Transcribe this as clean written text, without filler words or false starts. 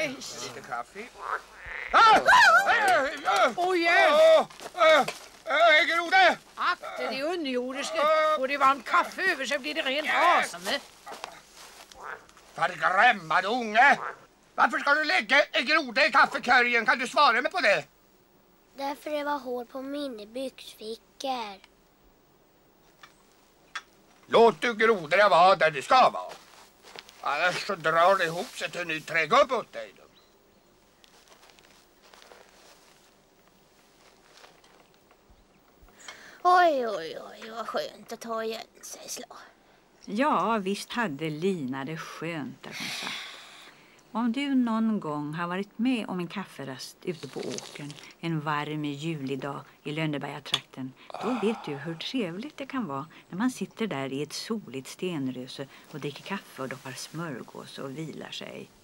Lite kaffe. Oj! Grode! Akta det underjordiska. Får det varmt kaffe över så blir det rent rasande. Förgrämmad unge! Varför ska du lägga en groda i kaffekörjen? Kan du svara mig på det? Därför det var hål på mina byxfickor. Låt du grodorna vara där det ska vara. Annars så drar det ihop sig till en ny trädgubbe åt dig. Oj, vad skönt att ta igen sig slag. Ja, visst hade Lina det skönt där hon satt. Om du någon gång har varit med om en kafferast ute på åkern en varm julidag i Lönnebergatrakten, då vet du hur trevligt det kan vara när man sitter där i ett soligt stenröse och dricker kaffe och doppar smörgås och vilar sig.